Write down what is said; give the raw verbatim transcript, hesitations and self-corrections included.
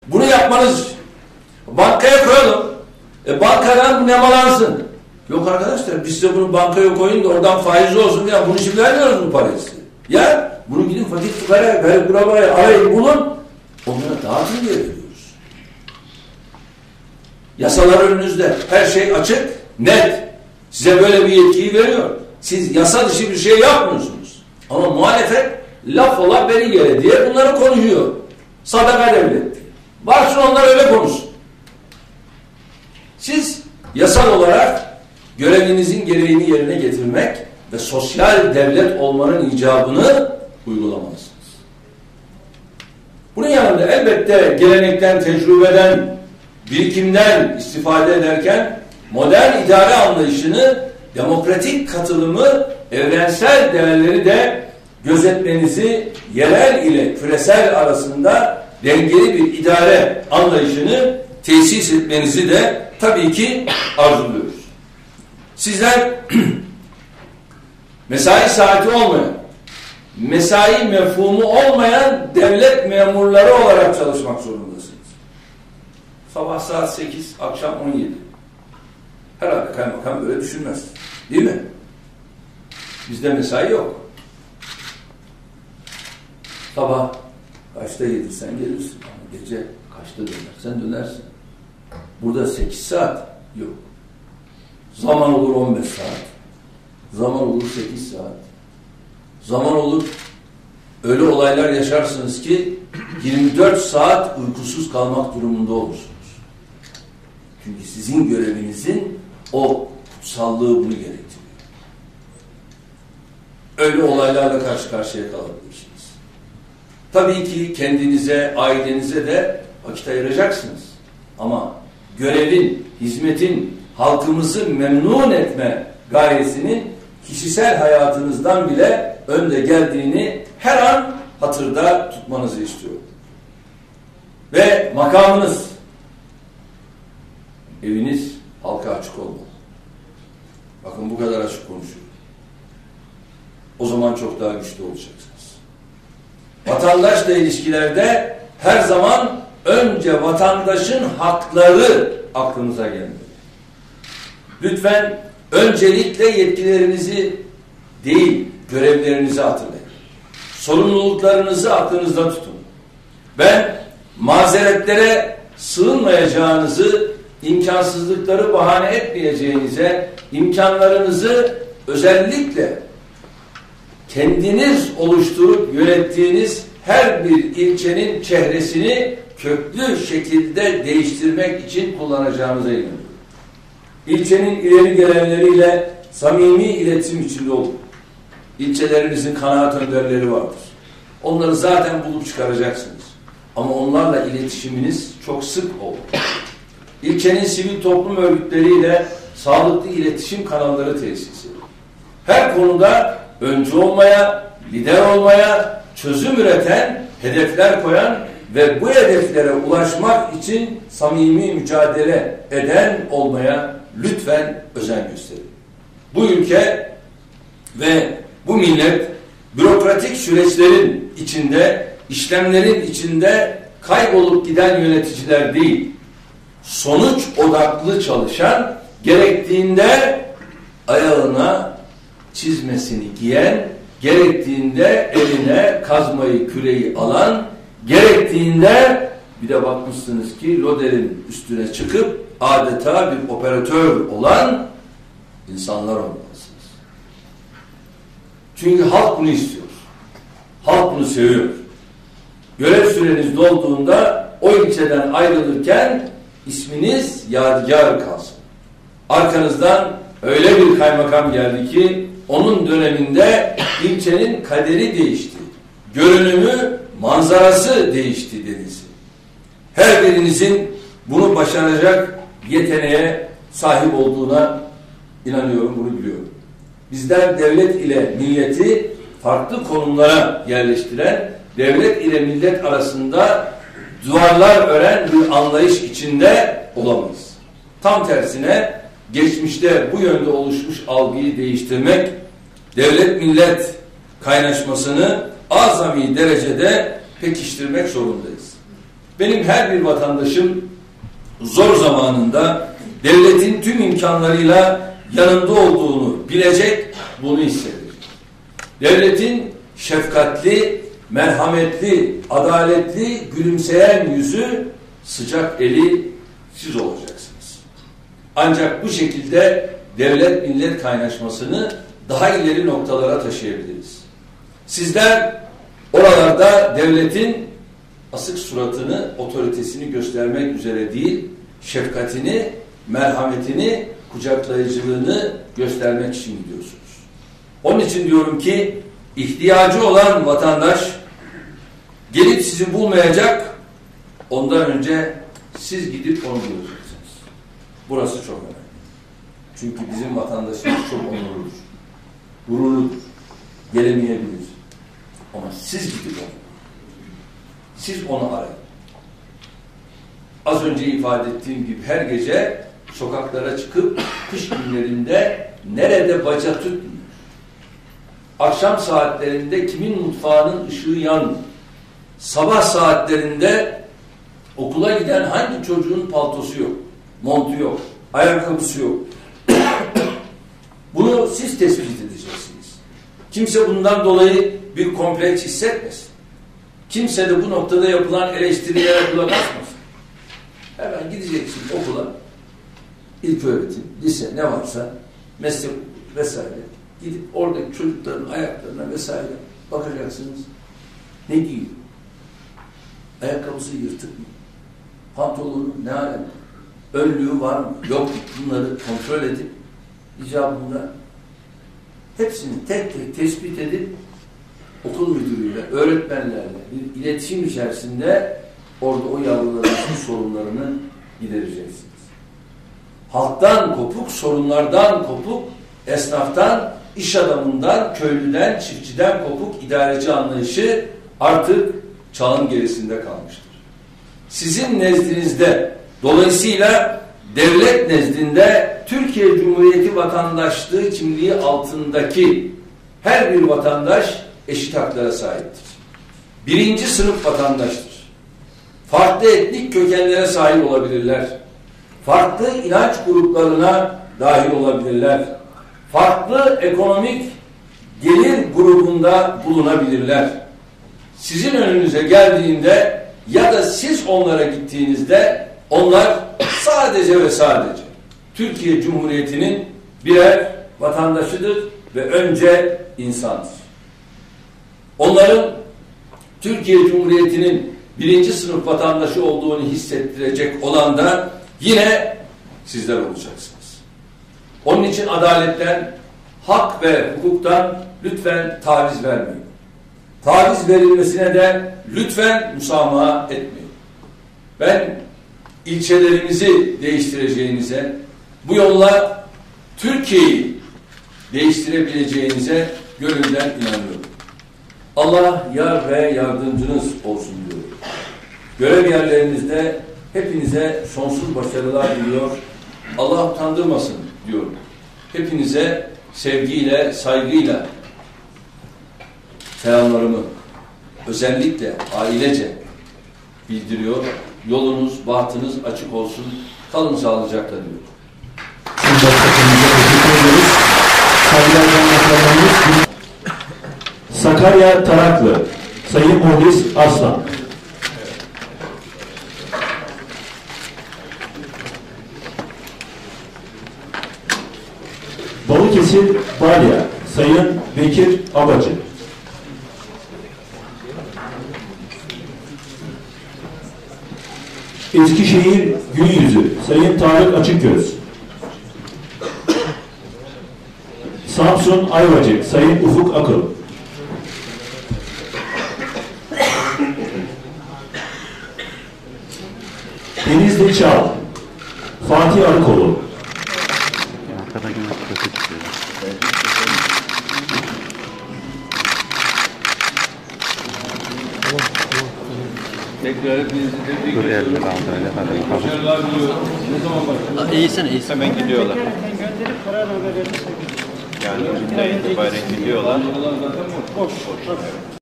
Bunu yapmanız için. Bankaya koyalım. E bankadan nemalansın. Yok arkadaşlar biz size bunu bankaya koyun da oradan faiz olsun ya. Bunu şimdi vermiyoruz bu parayı size. Ya bunu gidin fakir fukara, garip kurabaya arayın bulun. Onlara dağıtın diye veriyoruz. Yasalar önünüzde. Her şey açık, net. Size böyle bir yetkiyi veriyor. Siz yasa dışı bir şey yapmıyorsunuz. Ama muhalefet laf ola beri gele diye bunları konuşuyor. Sadaka devletti. Varsın onlar öyle konuşsun. Siz yasal olarak görevinizin gereğini yerine getirmek ve sosyal devlet olmanın icabını uygulamalısınız. Bunun yanında elbette gelenekten, tecrübeden, birikimden istifade ederken modern idare anlayışını, demokratik katılımı, evrensel değerleri de gözetmenizi, yerel ile küresel arasında dengeli bir idare anlayışını tesis etmenizi de tabii ki arzuluyoruz. Sizler mesai saati olmayan, mesai mefhumu olmayan devlet memurları olarak çalışmak zorundasınız. Sabah saat sekiz, akşam on yedi. Herhalde kaymakam böyle düşünmez. Değil mi? Bizde mesai yok. Sabah kaçta gelirsen gelirsin. Ama gece kaçta dönersen dönersin. Burada sekiz saat yok. Zaman olur on beş saat. Zaman olur sekiz saat. Zaman olur öyle olaylar yaşarsınız ki yirmi dört saat uykusuz kalmak durumunda olursunuz. Çünkü sizin görevinizin o kutsallığı bunu gerektiriyor. Öyle olaylarla karşı karşıya kalabilirsiniz. Tabii ki kendinize, ailenize de vakit ayıracaksınız. Ama görevin, hizmetin, halkımızı memnun etme gayesinin kişisel hayatınızdan bile önde geldiğini her an hatırda tutmanızı istiyorum. Ve makamınız, eviniz halka açık olmalı. Bakın bu kadar açık konuşuyorum. O zaman çok daha güçlü olacaksınız. Vatandaşla ilişkilerde her zaman önce vatandaşın hakları aklınıza gelmeli. Lütfen öncelikle yetkilerinizi değil, görevlerinizi hatırlayın. Sorumluluklarınızı aklınızda tutun. Ben mazeretlere sığınmayacağınızı, imkansızlıkları bahane etmeyeceğinize, imkanlarınızı özellikle kendiniz oluşturup yönettiğiniz her bir ilçenin çehresini köklü şekilde değiştirmek için kullanacağınıza inanıyorum. İlçenin ileri gelenleriyle samimi iletişim içinde olun. İlçelerinizin kanaat önderleri vardır. Onları zaten bulup çıkaracaksınız. Ama onlarla iletişiminiz çok sık olur. İlçenin sivil toplum örgütleriyle sağlıklı iletişim kanalları tesis edin. Her konuda öncü olmaya, lider olmaya, çözüm üreten, hedefler koyan ve bu hedeflere ulaşmak için samimi mücadele eden olmaya lütfen özen gösterin. Bu ülke ve bu millet bürokratik süreçlerin içinde, işlemlerin içinde kaybolup giden yöneticiler değil, sonuç odaklı çalışan, gerektiğinde ayağına çizmesini giyen, gerektiğinde eline kazmayı, küreği alan, gerektiğinde bir de bakmışsınız ki loderin üstüne çıkıp adeta bir operatör olan insanlar olmalısınız. Çünkü halk bunu istiyor. Halk bunu seviyor. Görev süreniz dolduğunda o ilçeden ayrılırken isminiz yadigar kalsın. Arkanızdan öyle bir kaymakam geldi ki onun döneminde ilçenin kaderi değişti. Görünümü, manzarası değişti denilsin. Her birinizin bunu başaracak yeteneğe sahip olduğuna inanıyorum, bunu biliyorum. Bizler devlet ile milleti farklı konumlara yerleştiren, devlet ile millet arasında duvarlar ören bir anlayış içinde olamayız. Tam tersine geçmişte bu yönde oluşmuş algıyı değiştirmek, devlet millet kaynaşmasını azami derecede pekiştirmek zorundayız. Benim her bir vatandaşım zor zamanında devletin tüm imkanlarıyla yanında olduğunu bilecek, bunu hissedecek. Devletin şefkatli, merhametli, adaletli, gülümseyen yüzü, sıcak eli siz olacaksınız. Ancak bu şekilde devlet millet kaynaşmasını daha ileri noktalara taşıyabiliriz. Sizler oralarda devletin asık suratını, otoritesini göstermek üzere değil, şefkatini, merhametini, kucaklayıcılığını göstermek için gidiyorsunuz. Onun için diyorum ki, ihtiyacı olan vatandaş gelip sizi bulmayacak, ondan önce siz gidip onu bulacaksınız. Burası çok önemli. Çünkü bizim vatandaşımız çok onurludur, gururludur, gelemeyebilir. Ama siz gidip onu, siz onu arayın. Az önce ifade ettiğim gibi her gece sokaklara çıkıp kış günlerinde nerede baca tutmuyor, akşam saatlerinde kimin mutfağının ışığı yanmıyor, sabah saatlerinde okula giden hangi çocuğun paltosu yok, montu yok, ayakkabısı yok. Bunu siz tespit edeceksiniz. Kimse bundan dolayı bir kompleks hissetmesin. Kimse de bu noktada yapılan eleştirilere kulak asmasın. Hemen gideceksin okula, ilköğretim, lise ne varsa, meslek vesaire. Gidip oradaki çocukların ayaklarına vesaire bakacaksınız. Ne giyiyor? Ayakkabısı yırtık mı? Pantolonu ne alem? Önlüğü var mı? Yok mu? Bunları kontrol edip icabında hepsini tek tek tespit edip okul müdürüyle, öğretmenlerle bir iletişim içerisinde orada o yavruların sorunlarını gidereceksiniz. Halktan kopuk, sorunlardan kopuk, esnaftan, iş adamından, köylüden, çiftçiden kopuk idareci anlayışı artık çağın gerisinde kalmıştır. Sizin nezdinizde, dolayısıyla devlet nezdinde Türkiye Cumhuriyeti vatandaşlığı kimliği altındaki her bir vatandaş eşit haklara sahiptir. Birinci sınıf vatandaştır. Farklı etnik kökenlere sahip olabilirler. Farklı inanç gruplarına dahil olabilirler. Farklı ekonomik gelir grubunda bulunabilirler. Sizin önünüze geldiğinde ya da siz onlara gittiğinizde onlar sadece ve sadece Türkiye Cumhuriyeti'nin birer vatandaşıdır ve önce insandır. Onların Türkiye Cumhuriyeti'nin birinci sınıf vatandaşı olduğunu hissettirecek olan da yine sizler olacaksınız. Onun için adaletten, hak ve hukuktan lütfen taviz vermeyin. Taviz verilmesine de lütfen müsamaha etmeyin. Ben ilçelerimizi değiştireceğinize, bu yolla Türkiye'yi değiştirebileceğinize gönülden inanıyorum. Allah yar ve yardımcınız olsun diyorum. Görev yerlerinizde hepinize sonsuz başarılar diliyor. Allah utandırmasın diyorum. Hepinize sevgiyle, saygıyla selamlarımı özellikle ailece bildiriyor. Yolunuz, bahtınız açık olsun. Kalın sağlıcakla diyorum. Sakarya Taraklı Sayın Muhlis Arslan. Balıkesir Balya Sayın Bekir Abacı. Eskişehir Günyüzü Sayın Tarık Açıkgöz. Samsun Ayvacık Sayın Ufuk Akıl. Denizli Çal Fatih Arıkolu. Tekrar hepinizi tebrik Dur ediyorum. elini kaldı öyle kadar. Başarılar diliyorum. Ne zaman başlıyor? İyisin, iyisin. Hemen gidiyorlar. Gönderip karar verelim. Yani bugünden itibaren gidiyorlar. Zaten boş. Boş.